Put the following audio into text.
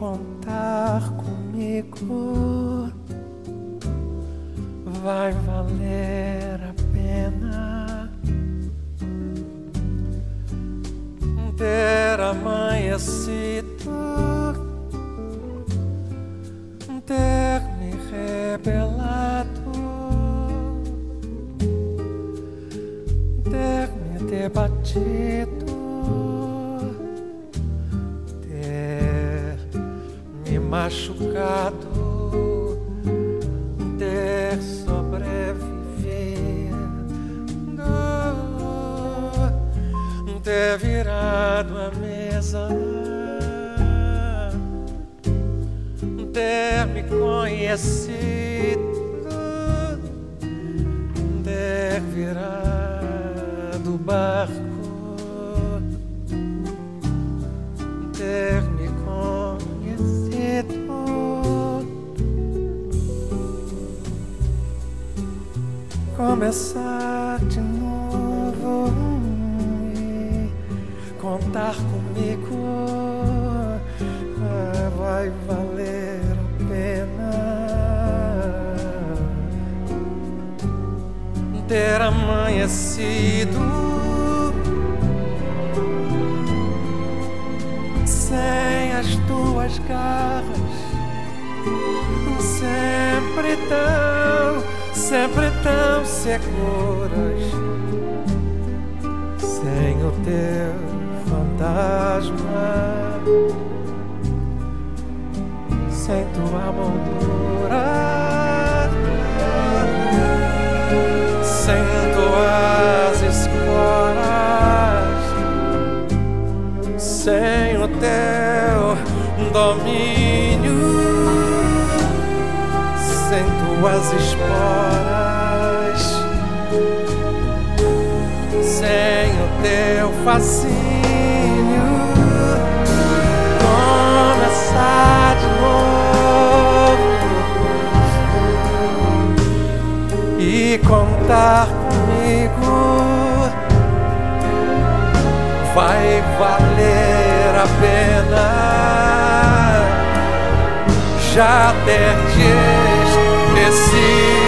contar comigo vai valer a pena ter amanhecido, ter me rebelado, ter me debatido, ter me machucado, ter sobrevivido, ter virado a mesa, ter me conhecido, ter virado o barco, ter me conhecido, começar de novo e contar comigo vai valer a pena ter amanhecido sem as tuas garras, sempre tão seguras, sem o teu fantasma, sem tua moldura, sem tuas esporas, sem o teu domínio, sem tuas esporas, sem o teu fascínio. Começar de novo e contar comigo vai valer a pena já ter te esquecido.